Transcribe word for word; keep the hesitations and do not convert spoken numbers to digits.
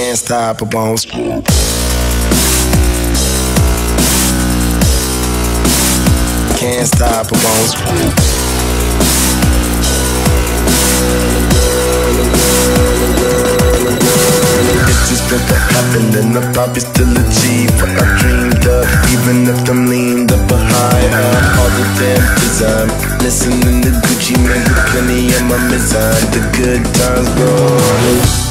Can't stop, I won't stop. Can't stop, I won't stop. If this never happened, then I'll probably still achieve what I dreamed of, even if I'm leaned up high. All the damn design, listening to Gucci Mane, with plenty of my mizan. The good times roll.